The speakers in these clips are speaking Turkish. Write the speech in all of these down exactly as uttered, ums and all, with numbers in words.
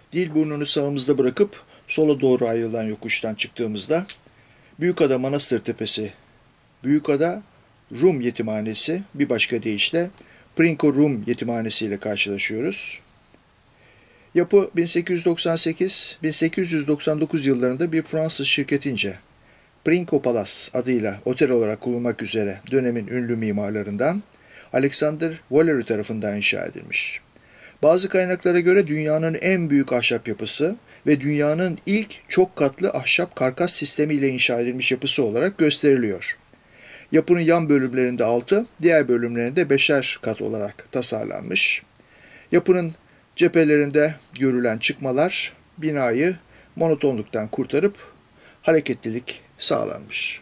Dilburnunu sağımızda bırakıp sola doğru ayrılan yokuştan çıktığımızda Büyükada Manastır Tepesi, Büyükada Rum Yetimhanesi, bir başka deyişle Prinko Rum Yetimhanesi ile karşılaşıyoruz. Yapı bin sekiz yüz doksan sekiz bin sekiz yüz doksan dokuz yıllarında bir Fransız şirketince Prinko Palace adıyla otel olarak kullanılmak üzere dönemin ünlü mimarlarından Alexander Valery tarafından inşa edilmiş. Bazı kaynaklara göre dünyanın en büyük ahşap yapısı ve dünyanın ilk çok katlı ahşap karkas sistemiyle inşa edilmiş yapısı olarak gösteriliyor. Yapının yan bölümlerinde altı, diğer bölümlerinde beşer kat olarak tasarlanmış. Yapının cephelerinde görülen çıkmalar binayı monotonluktan kurtarıp hareketlilik sağlanmış.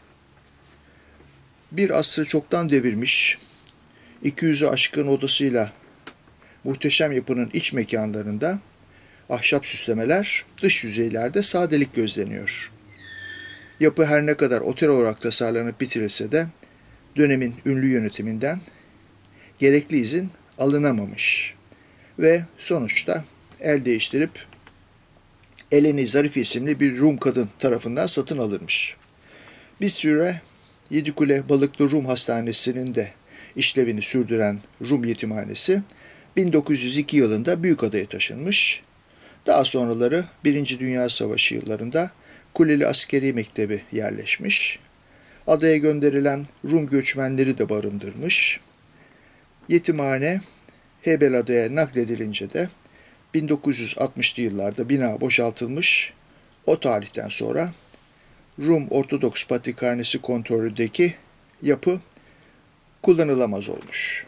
Bir asrı çoktan devirmiş, iki yüzü aşkın odasıyla muhteşem yapının iç mekanlarında ahşap süslemeler, dış yüzeylerde sadelik gözleniyor. Yapı her ne kadar otel olarak tasarlanıp bitirilse de dönemin ünlü yönetiminden gerekli izin alınamamış ve sonuçta el değiştirip Eleni Zarifi isimli bir Rum kadın tarafından satın alınmış. Bir süre Yedikule Balıklı Rum Hastanesi'nin de işlevini sürdüren Rum Yetimhanesi bin dokuz yüz iki yılında Büyükada'ya taşınmış. Daha sonraları Birinci Dünya Savaşı yıllarında Kuleli Askeri Mektebi yerleşmiş. Adaya gönderilen Rum göçmenleri de barındırmış. Yetimhane Heybeliada'ya nakledilince de bin dokuz yüz altmışlı yıllarda bina boşaltılmış. O tarihten sonra Rum Ortodoks Patrikhanesi kontrolündeki yapı kullanılamaz olmuş.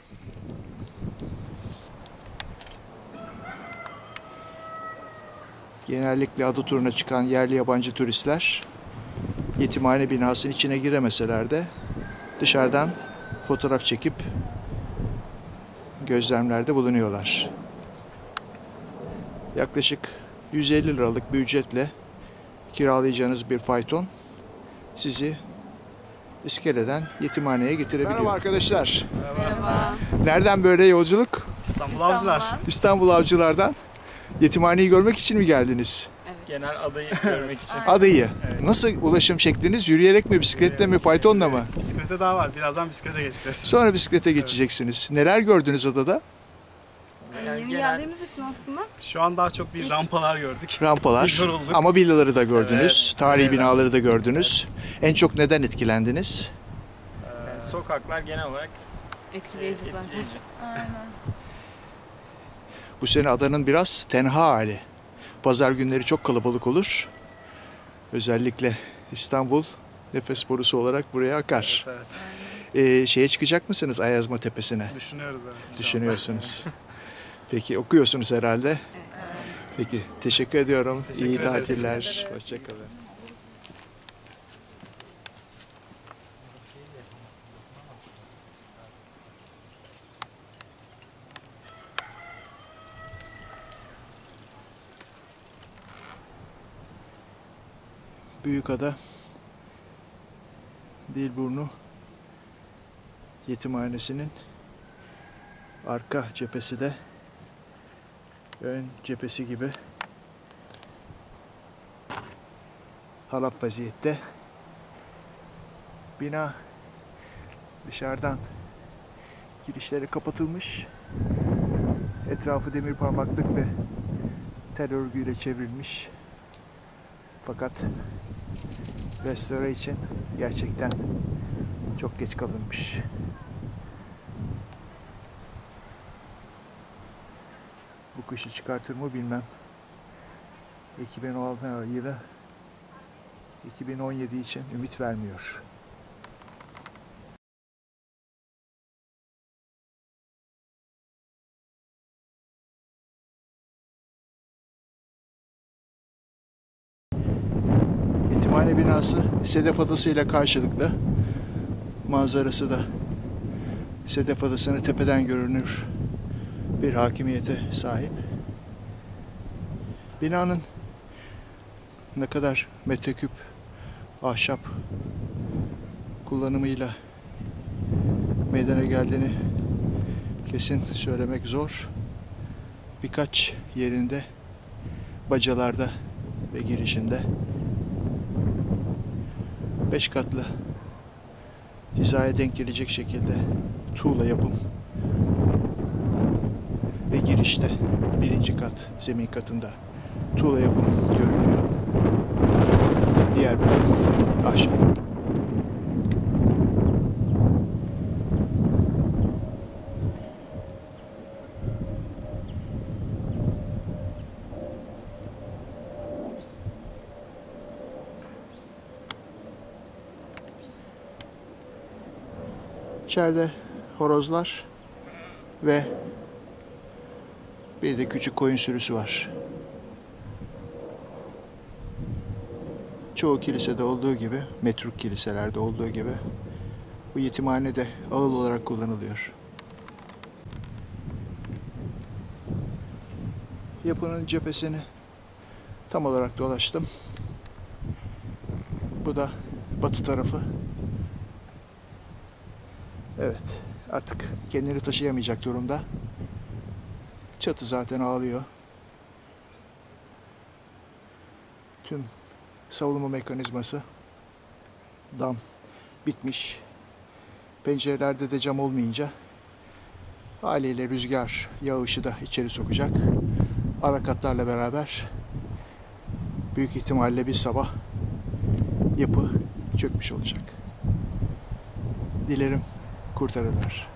Genellikle adı turuna çıkan yerli yabancı turistler yetimhane binasının içine giremeseler de dışarıdan fotoğraf çekip gözlemlerde bulunuyorlar. Yaklaşık yüz elli liralık bir ücretle kiralayacağınız bir fayton sizi iskeleden yetimhaneye getirebiliyor. Merhaba arkadaşlar. Merhaba. Nereden böyle yolculuk? İstanbul Avcılar. İstanbul Avcılar'dan. Yetimhaneyi görmek için mi geldiniz? Evet. Genel adayı görmek için. Adayı. Evet. Nasıl ulaşım şekliniz? Yürüyerek mi, bisikletle mi, faytonla mı? Bisiklete daha var. Birazdan bisiklete geçeceğiz. Sonra bisiklete geçeceksiniz. Neler gördünüz adada? Yani yeni genel, geldiğimiz için aslında. Şu an daha çok bir İlk, rampalar gördük. Rampalar. Ama villaları da gördünüz. Evet. Tarihi evet. Binaları da gördünüz. Evet. En çok neden etkilendiniz? Yani sokaklar genel olarak etkileyici zaten. Etkileyici. Aynen. Bu sene adanın biraz tenha hali. Pazar günleri çok kalabalık olur. Özellikle İstanbul nefes borusu olarak buraya akar. Evet, evet. Ee, şeye çıkacak mısınız Ayazma Tepesi'ne? Düşünüyoruz evet. Düşünüyorsunuz. Peki okuyorsunuz herhalde. Evet. Peki teşekkür ediyorum. Teşekkür İyi ederiz. tatiller. Hoşçakalın. Büyükada Dilburnu Yetimhanesi'nin arka cephesi de ön cephesi gibi harap vaziyette. Bina dışarıdan girişleri kapatılmış. Etrafı demir parmaklık ve tel örgüyle çevrilmiş. Fakat restore için gerçekten çok geç kalınmış. Bu kışı çıkartır mı bilmem. iki bin on altı yılı iki bin on yedi için ümit vermiyor. Yetimhane binası Sedef Adası ile karşılıklı. Manzarası da Sedef Adası'nı tepeden görünür bir hakimiyete sahip. Binanın ne kadar metreküp ahşap kullanımıyla meydana geldiğini kesin söylemek zor. Birkaç yerinde bacalarda ve girişinde beş katlı hizaya denk gelecek şekilde tuğla yapım ve girişte birinci kat zemin katında tuğla yapım görünüyor. Diğer bölüm ahşap. İçeride horozlar ve bir de küçük koyun sürüsü var. Çoğu kilisede olduğu gibi, metruk kiliselerde olduğu gibi bu yetimhane de ağıl olarak kullanılıyor. Yapının cephesini tam olarak dolaştım. Bu da batı tarafı. Evet, artık kendini taşıyamayacak durumda. Çatı zaten ağlıyor. Tüm savunma mekanizması dam bitmiş. Pencerelerde de cam olmayınca haliyle rüzgar yağışı da içeri sokacak. Ara katlarla beraber büyük ihtimalle bir sabah yapı çökmüş olacak. Dilerim kurtarırlar.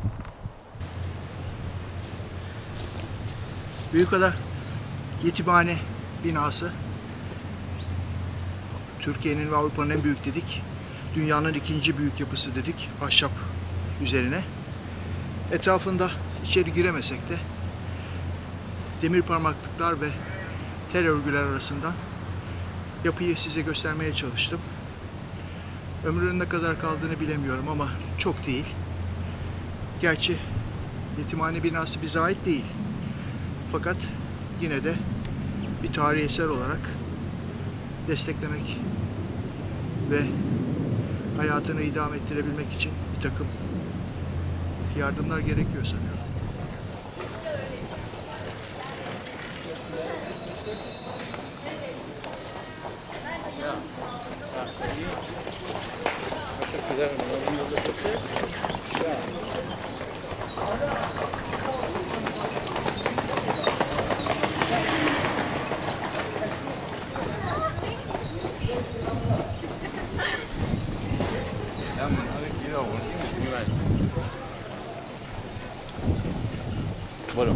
Büyükada Yetimhane binası Türkiye'nin ve Avrupa'nın en büyük dedik. Dünyanın ikinci büyük yapısı dedik ahşap üzerine. Etrafında içeri giremesek de demir parmaklıklar ve tel örgüler arasından yapıyı size göstermeye çalıştım. Ömrünün ne kadar kaldığını bilemiyorum ama çok değil. Gerçi yetimhane binası bize ait değil. Fakat yine de bir tarihi eser olarak desteklemek ve hayatını idame ettirebilmek için bir takım yardımlar gerekiyor sanıyorum. Bueno.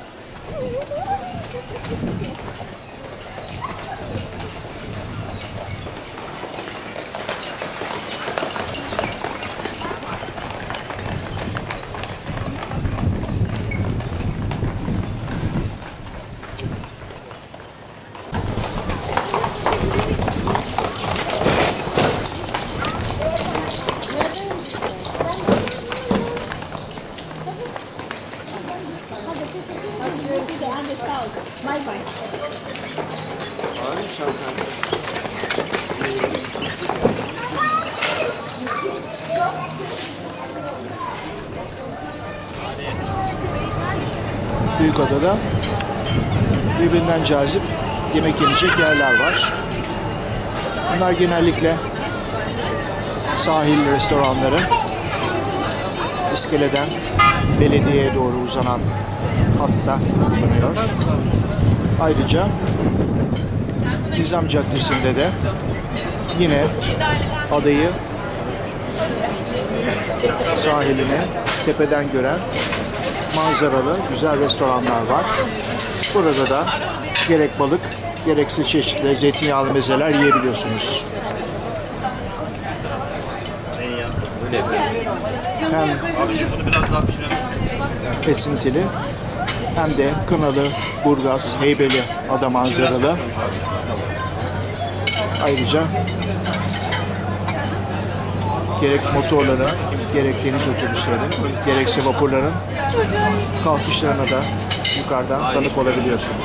Büyükada'da birbirinden cazip yemek yenecek yerler var. Bunlar genellikle sahil restoranları, iskeleden belediyeye doğru uzanan hatta bulunuyor. Ayrıca Nizam Caddesi'nde de yine adayı sahilini tepeden gören manzaralı güzel restoranlar var. Burada da gerek balık gerekse çeşitli zeytinyağlı mezeler yiyebiliyorsunuz. Hem esintili hem de Kınalı, Burgaz, Heybeli ada manzaralı. Ayrıca gerek motorların, gerek deniz otobüsleri, gerekse vapurların kalkışlarına da yukarıdan tanık olabiliyorsunuz.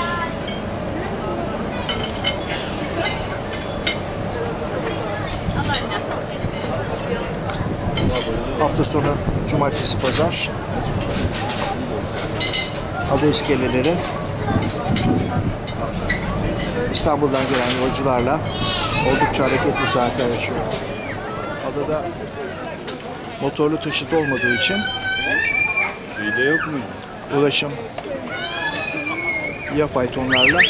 Hafta sonu cumartesi pazar ada iskeleleri İstanbul'dan gelen yolcularla oldukça hareketli saatler yaşıyor. Adada motorlu taşıt olmadığı için Şeyde yok mu? ulaşım ya faytonlarla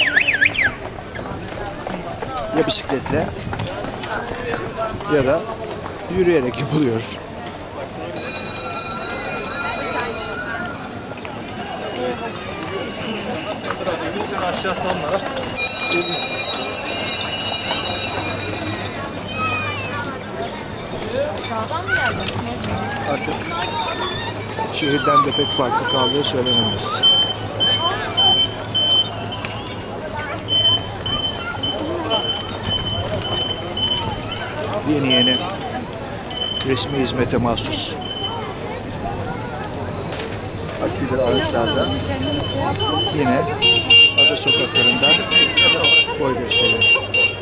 ya bisikletle ya da yürüyerek yapılıyor. Aşağı sonlara. Aşağıdan mı geldin? Artık şehirden de pek farklı kaldığı söylenemez. Yeni yeni resmi hizmete mahsus akülü araçlarda yine ada sokaklarında boy gösteriyor.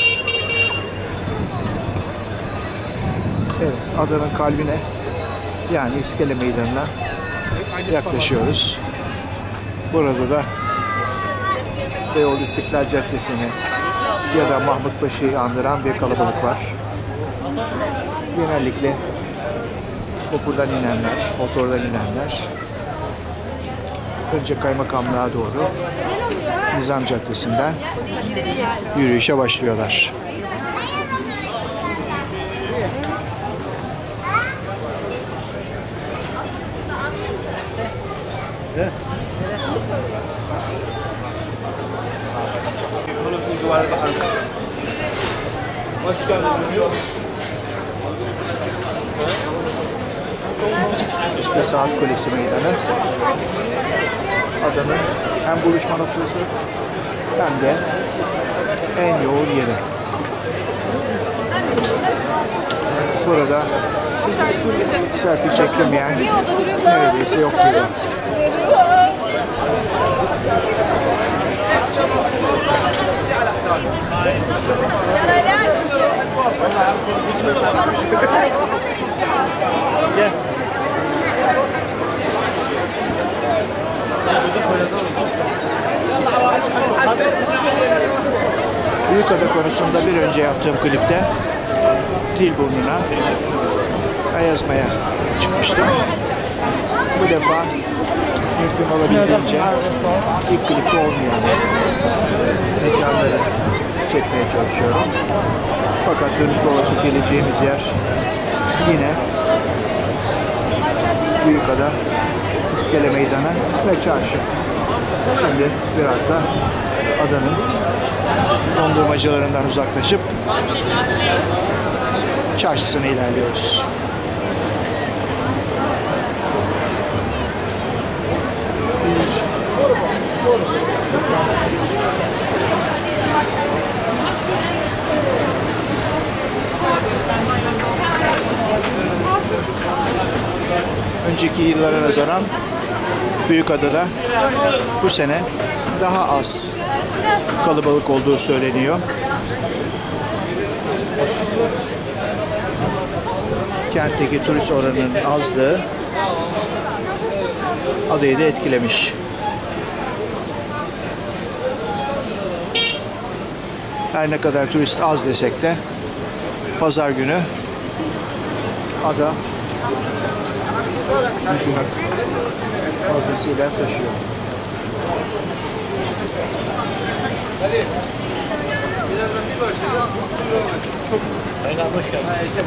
Evet, adanın kalbine yani İskele Meydanı'na yaklaşıyoruz. Burada da Beyoğlu İstiklal Caddesi'ni ya da Mahmut Paşa'yı andıran bir kalabalık var. Genellikle vapurdan inenler, motordan inenler önce Kaymakamlığa doğru Nizam Caddesi'nden yürüyüşe başlıyorlar. İşte Saat Kulesi Meydanı adanın hem buluşma noktası hem de en yoğun yeri. Burada selfie çekilmeyen neredeyse yok gibi. Gel. Büyükada konusunda bir önce yaptığım klipte Dilburnu'na Ayazma'ya çıkmıştım. Bu defa mümkün olabildiğince ilk klipte olmayan mekanları çekmeye çalışıyorum. Fakat dönüp dolaşıp geleceğimiz yer yine Büyükada, İskele Meydanı ve Çarşı. Şimdi biraz da adanın dondurmacılarından uzaklaşıp çarşısına ilerliyoruz. Önceki yıllara nazaran Büyükada'da bu sene daha az kalabalık olduğu söyleniyor. Kentteki turist oranının azlığı adayı da etkilemiş. Her ne kadar turist az desek de pazar günü ada fazlasıyla taşıyor. Çok Aynen hoş geldin.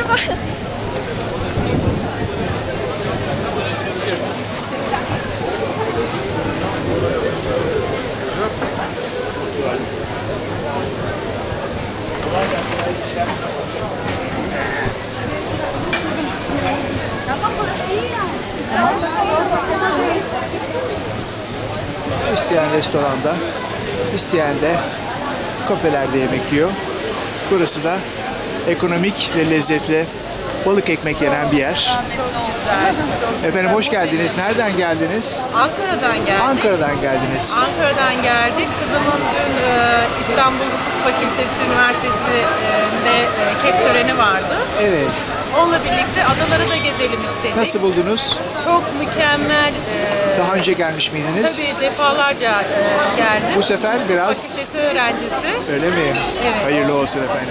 İsteyen restoranda, isteyen de kafelerde yemek yiyor. Burası da ekonomik ve lezzetli balık ekmek yenen bir yer. Efendim hoş geldiniz. Nereden geldiniz? Ankara'dan geldik. Ankara'dan geldiniz. Ankara'dan geldik. Kızımın dün e, İstanbul Hukuk Fakültesi Üniversitesi'nde e, kek töreni vardı. Evet. Onunla birlikte adaları da gezelim istedik. Nasıl buldunuz? Çok mükemmel. E, Daha önce gelmiş miydiniz? Tabii defalarca e, geldim. Bu sefer biraz... Fakültesi öğrencisi. Öyle mi? Evet. Hayırlı olsun efendim.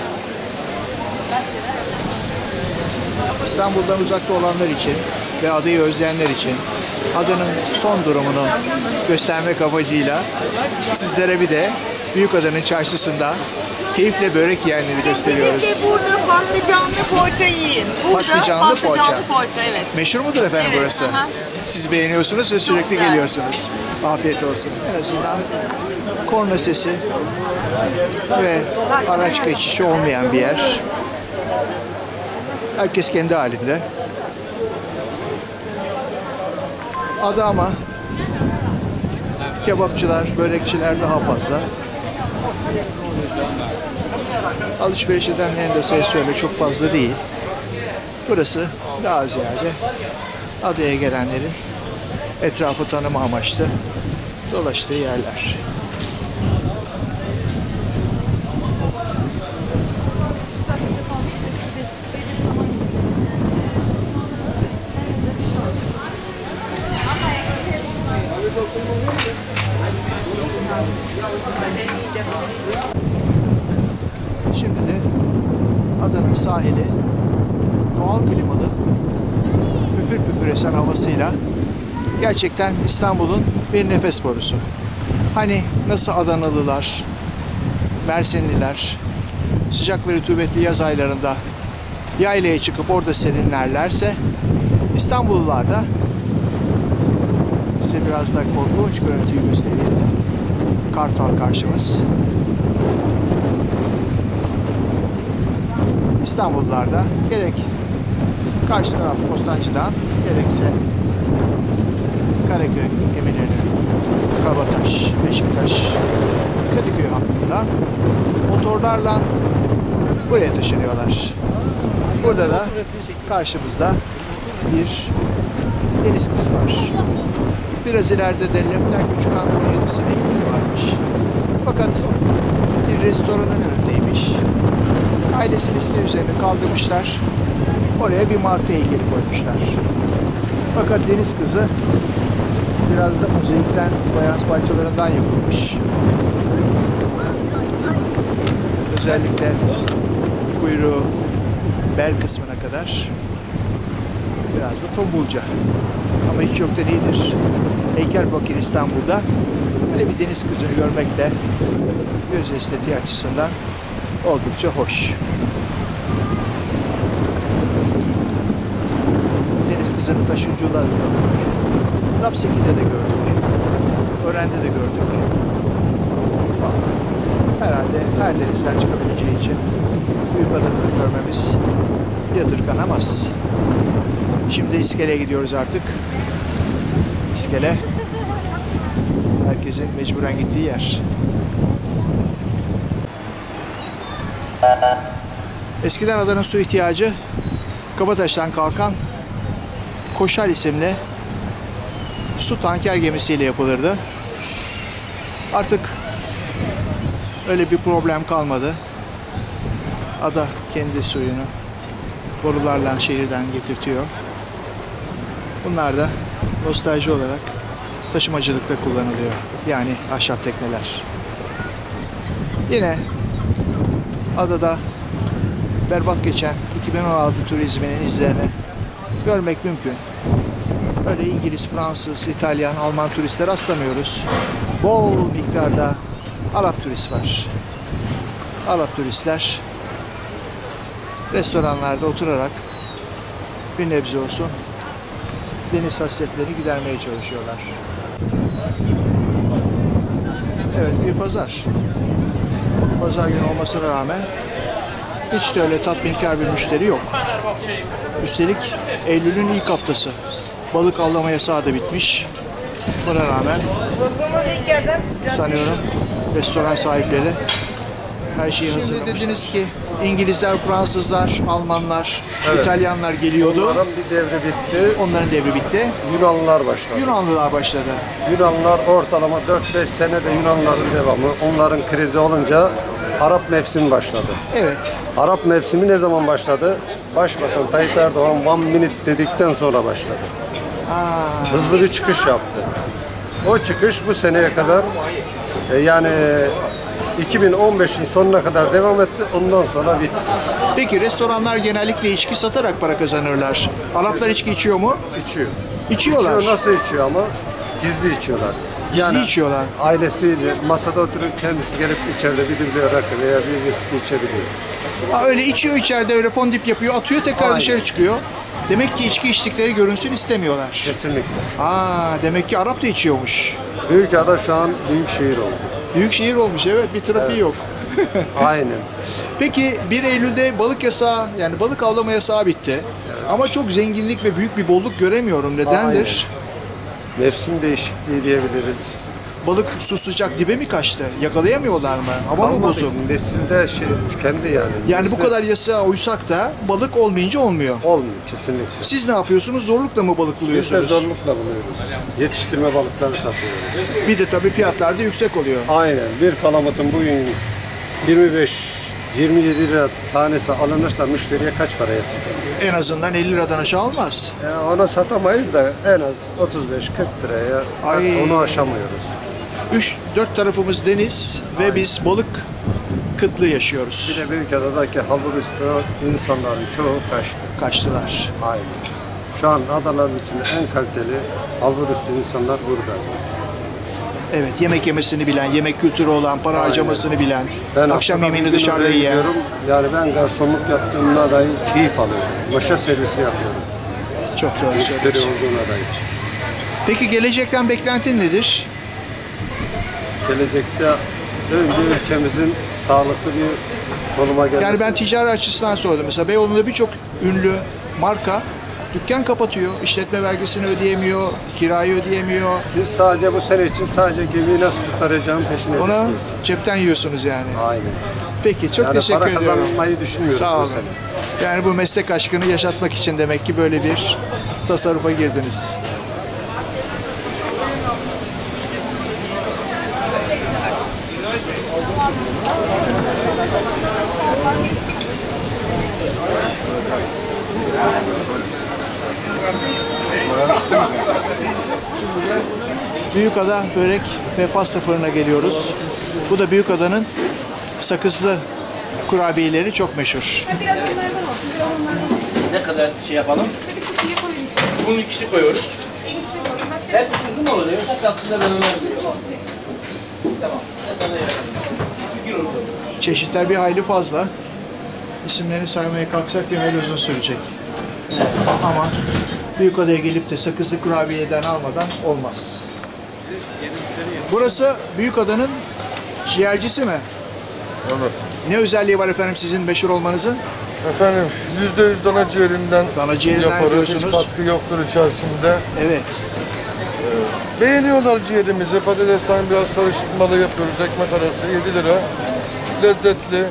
İstanbul'dan uzakta olanlar için ve adayı özleyenler için adanın son durumunu göstermek amacıyla sizlere bir de Büyükada'nın çarşısında keyifle börek yiyenleri gösteriyoruz. Kesinlikle burada patlıcanlı poğaça yiyin. Burada Patlıcanlı poğaça. patlıcanlı poğaça, evet. Meşhur mudur efendim Evet, burası? aha. Siz beğeniyorsunuz ve sürekli güzel. geliyorsunuz. Afiyet olsun. En azından korna sesi ve araç geçişi olmayan bir yer. Herkes kendi halinde. Ada ama kebapçılar, börekçiler daha fazla. Alışveriş edenlerin de sayısı öyle çok fazla değil. Burası daha ziyade adaya gelenlerin etrafı tanıma amaçlı dolaştığı yerler. Şimdi de adanın sahili doğal klimalı, püfür püfür esen havasıyla gerçekten İstanbul'un bir nefes borusu. Hani nasıl Adanalılar, Mersinliler sıcak ve rutubetli yaz aylarında yaylaya çıkıp orada serinlerlerse, İstanbullular da size biraz da korkunç görüntüyü göstereyim. Kartal karşımız. İstanbullular da gerek karşı taraf Bostancı'dan gerekse Karaköy, Eminönü, Kabataş, Beşiktaş, Kadıköy hattından motorlarla buraya taşınıyorlar. Burada da karşımızda bir deniz kızı var. Biraz ileride de Lefter Küçükhan on yedi sinekleri varmış. Fakat bir restoranın önündeymiş. Ailesinin isteği üzerine kaldırmışlar. Oraya bir martı heykeli koymuşlar. Fakat deniz kızı biraz da mozaikten, fayans parçalarından yapılmış. Özellikle kuyruğu, bel kısmına kadar biraz da tombulca. Ama hiç yoktan iyidir. Heykel fakir İstanbul'da böyle bir deniz kızını görmek de göz estetiği açısından oldukça hoş. Deniz kızının taşıyıcıları da gördük. Rapseki'de de gördük. Ören'de de gördük. Herhalde her denizden çıkabileceği için Büyükada'nı görmemiz yadırganamaz. Şimdi İskele'ye gidiyoruz artık. İskele herkesin mecburen gittiği yer. Eskiden adanın su ihtiyacı Kabataş'tan kalkan Koşar isimli su tanker gemisiyle yapılırdı. Artık öyle bir problem kalmadı. Ada kendi suyunu borularla şehirden getirtiyor. Bunlar da nostalji olarak taşımacılıkta kullanılıyor. Yani ahşap tekneler. Yine adada berbat geçen iki bin on altı turizminin izlerini görmek mümkün. Öyle İngiliz, Fransız, İtalyan, Alman turistler rastlamıyoruz. Bol miktarda Arap turist var. Arap turistler restoranlarda oturarak bir nebze olsun deniz hasretlerini gidermeye çalışıyorlar. Evet, bir pazar. Pazar günü olmasına rağmen hiç de öyle tatminkar bir müşteri yok. Üstelik Eylül'ün ilk haftası. Balık avlama yasağı da bitmiş. Buna rağmen sanıyorum restoran sahipleri her şeyi hazır. Dediniz ki İngilizler, Fransızlar, Almanlar, Evet. İtalyanlar geliyordu. Onların bir devri bitti. Onların devri bitti. Yunanlılar başladı. Yunanlılar başladı. Yunanlılar ortalama dört beş senede Yunanlıların devamı. Onların krizi olunca Arap mevsimi başladı. Evet. Arap mevsimi ne zaman başladı? Başbakan Tayyip Erdoğan one minute dedikten sonra başladı. Aa, Hızlı bir çıkış yaptı. O çıkış bu seneye kadar e, yani iki bin on beşin sonuna kadar devam etti. Ondan sonra bitti. peki restoranlar genellikle içki satarak para kazanırlar. Araplar içki içiyor mu? İçiyor. İçiyorlar. İçiyor, nasıl içiyor ama? Gizli içiyorlar. Gizli içiyorlar. Ailesiyle masada oturup kendisi gelip içeride bir düble rakı veya bir viski içebiliyor. Ha, öyle içiyor içeride, öyle fondip yapıyor, atıyor, tekrar Aynen. dışarı çıkıyor. Demek ki içki içtikleri görünsün istemiyorlar. Kesinlikle. Aa, demek ki Arap da içiyormuş. Büyükada şu an büyük şehir oldu. Büyük şehir olmuş, evet, bir trafiği yok. Aynen. Peki bir Eylül'de balık yasağı, yani balık avlama yasağı bitti. Ama çok zenginlik ve büyük bir bolluk göremiyorum. Nedendir? Mevsim değişikliği diyebiliriz. Balık su sıcak dibe mi kaçtı? Yakalayamıyorlar mı? Hava mı Kalmadı. bozuk? Nesilde şey tükendi yani. Yani bu Nesil- kadar yasağa uysak da balık olmayınca olmuyor. olmuyor kesinlikle. Siz ne yapıyorsunuz? Zorlukla mı balık Biz de buluyorsunuz? zorlukla buluyoruz. Yetiştirme balıkları satıyoruz. Bir de tabii fiyatlar da yüksek oluyor. Aynen. Bir palamutun bugün yirmi beş yirmi yedi lira tanesi alınırsa müşteriye kaç paraya satılır? En azından elli liradan aşağı olmaz. Ya ona satamayız da en az otuz beş kırk liraya Ay. onu aşamıyoruz. Üç, dört tarafımız deniz ve biz balık kıtlığı yaşıyoruz. Bir de Büyükada'daki halburüstü insanların çoğu kaçtı. Kaçtılar. Aynen. Şu an adaların içinde en kaliteli halburüstü insanlar burada. Evet, yemek yemesini bilen, yemek kültürü olan, para Aynen. harcamasını bilen, Ben akşam haftada yemeğini bir gün dışarıda oraya yiyen. gidiyorum. Yani ben garsonluk yaptığımda dahi keyif alıyorum. Maşa servisi yapıyorum. Çok doğru Müşteri söylüyorsun. olduğuna dahi. Peki gelecekten beklentin nedir? Gelecekte önce ülkemizin sağlıklı bir konuma gelmesi. Yani ben ticari açısından sordum. Mesela Beyoğlu'nda birçok ünlü marka dükkan kapatıyor, işletme vergisini ödeyemiyor, kirayı ödeyemiyor. Biz sadece bu sene için sadece gemiyi nasıl kurtaracağım peşine Onu düşüyoruz. cepten yiyorsunuz yani. Aynen. Peki, çok Yani teşekkür para ediyorum. kazanmayı düşünmüyoruz Sağ bu olun. sene. Yani bu meslek aşkını yaşatmak için demek ki böyle bir tasarrufa girdiniz. Büyükada börek ve pasta fırına geliyoruz. Bu da Büyükada'nın sakızlı kurabiyeleri çok meşhur. Ne kadar şey yapalım? Bunun ikisi koyuyoruz. Hepsi tuzlu mu oluyor? Yoksa tatlıda beraber mi? Tamam. Ne kadar yapalım? Çeşitler bir hayli fazla. İsimlerini saymaya kalksak bir hayli uzun sürecek. Ama Büyükada'ya gelip de sakızlı kurabiyeden almadan olmaz. Burası Büyükada'nın ciğercisi mi? Evet. Ne özelliği var efendim sizin meşhur olmanızın? Efendim yüzde yüz dana ciğerinden Dana ciğerinden yaparız. Hiç yapıyorsunuz. katkı yoktur içerisinde. Evet. Beğeniyorlar ciğerimizi. Patatesden biraz karıştırmalı yapıyoruz. Ekmek arası yedi lira. Lezzetli.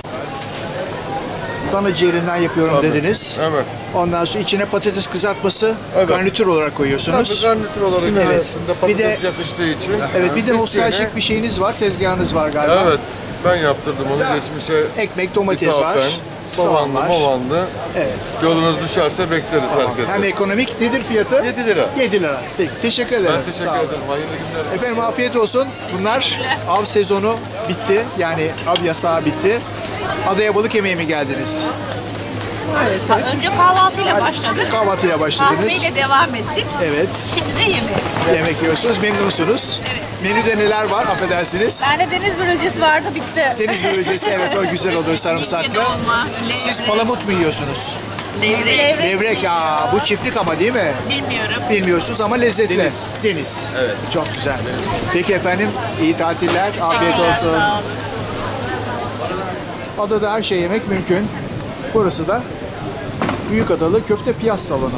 Dana ciğerinden yapıyorum Tabii. dediniz. Evet. Ondan sonra içine patates kızartması Evet. garnitür olarak Tabii koyuyorsunuz. garnitür olarak Evet. içerisinde Bir de- patates yakıştığı için. Evet, bir de İsteyene- nostaljik bir şeyiniz var, tezgahınız var galiba. Evet. Ben yaptırdım onu geçmişe. Ekmek, domates ithafen, var, soğan Soğanlı, var. movanlı. Evet. Yolunuz düşerse bekleriz herkese. Hem ekonomik, nedir fiyatı? yedi lira. yedi lira. Peki, teşekkür ederim. Ben teşekkür Sağ olun. ederim. Hayırlı günler. Efendim afiyet olsun. Bunlar av sezonu bitti. Yani av yasağı bitti. Adaya balık yemeye mi geldiniz? Önce kahvaltıyla başladık. Kahvaltıya başladınız. Kahveyle devam ettik. Evet. Şimdi de yemeğe. Yemek yiyorsunuz. Memnunsunuz. Evet. Menüde neler var affedersiniz? Bende deniz börülcesi vardı, bitti. Deniz börülcesi, evet, o güzel oluyor sarımsaklı. Dolma, Siz palamut mu yiyorsunuz? levrek. Levrek ya, bu çiftlik ama değil mi? Bilmiyorum. Bilmiyorsunuz ama lezzetli. Deniz. Deniz. Evet. Çok güzel. Peki efendim, iyi tatiller, afiyet olsun. Sağ olun. Adada her şey yemek mümkün. Burası da Büyükadalı Köfte Piyaz Salonu.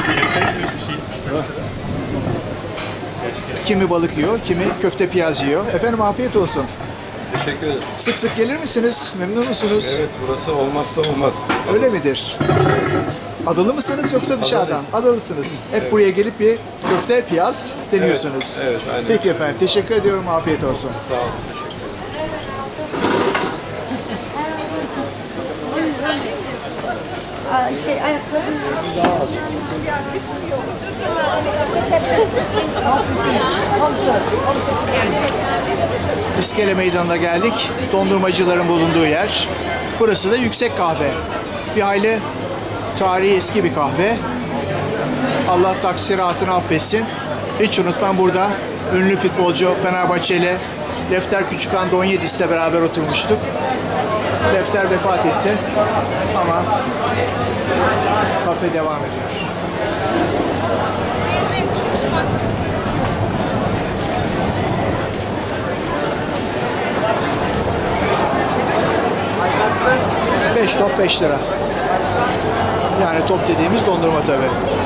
Kimi balık yiyor, kimi köfte piyaz yiyor. Efendim afiyet olsun. Teşekkür ederim. Sık sık gelir misiniz? Memnun musunuz? Evet, burası olmazsa olmaz. Öyle midir? Adalı mısınız yoksa dışarıdan? Adalısınız. Hep buraya gelip bir köfte piyaz deniyorsunuz. Evet, evet, aynen. Peki efendim, teşekkür ediyorum. Afiyet olsun. Sağ olun. Şey, ayakkabı. İskele Meydanı'na geldik. Dondurmacıların bulunduğu yer. Burası da Yüksek Kahve. Bir hayli tarihi eski bir kahve. Allah taksiratını affetsin. Hiç unutmam, burada ünlü futbolcu Fenerbahçeli Lefter Küçükhan Donyedis'le beraber oturmuştuk. Lefter vefat etti ama kafe devam ediyor. Beş top beş lira. Yani top dediğimiz dondurma tabii.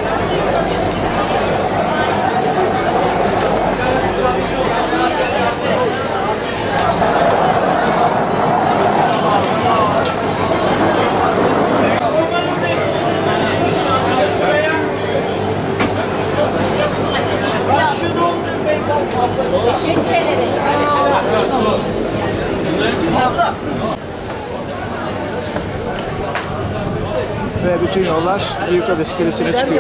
Ve bütün yollar Büyükada İskelesi'ne çıkıyor.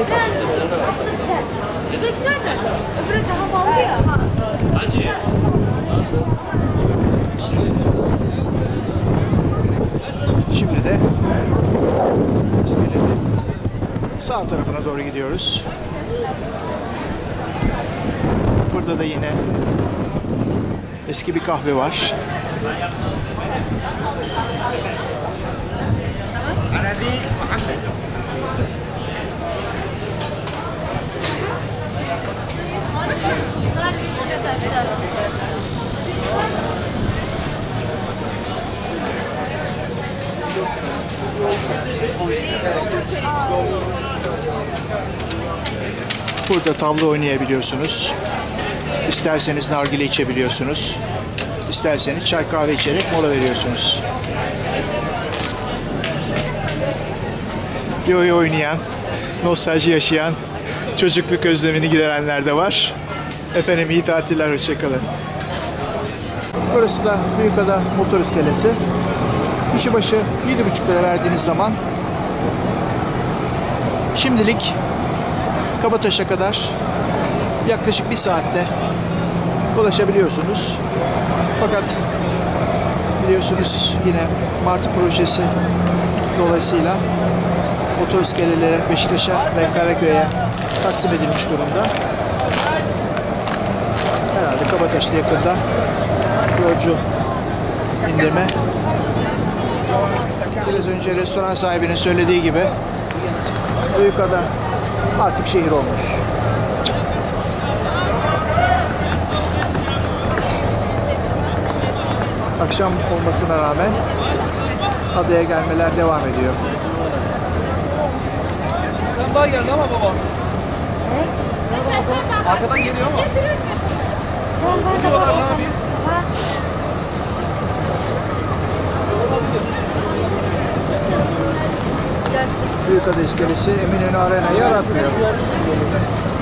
Şimdi de iskelenin sağ tarafına doğru gidiyoruz. Burada da yine eski bir kahve var. Burada tavla oynayabiliyorsunuz. İsterseniz nargile içebiliyorsunuz. İsterseniz çay kahve içerek mola veriyorsunuz. Yoyo oynayan, nostalji yaşayan, çocukluk özlemini giderenler de var. Efendim iyi tatiller, hoşçakalın. Burası da Büyükada Motor İskelesi. Kişi başı yedi buçuk lira verdiğiniz zaman şimdilik Kabataş'a kadar yaklaşık bir saatte ulaşabiliyorsunuz. Fakat biliyorsunuz yine Martı projesi dolayısıyla motor iskeleleri Beşiktaş'a ve Karaköy'e taksim edilmiş durumda. Herhalde Kabataş'ta yakında yolcu indirme. Biraz önce restoran sahibinin söylediği gibi Büyükada artık şehir olmuş. Akşam olmasına rağmen adaya gelmeler devam ediyor. Daha geldi ama baba. Arkadan geliyor ama. Gidiyorlar, ne yapayım? Büyükada İskelesi Eminönü Arena'yı aratmıyor.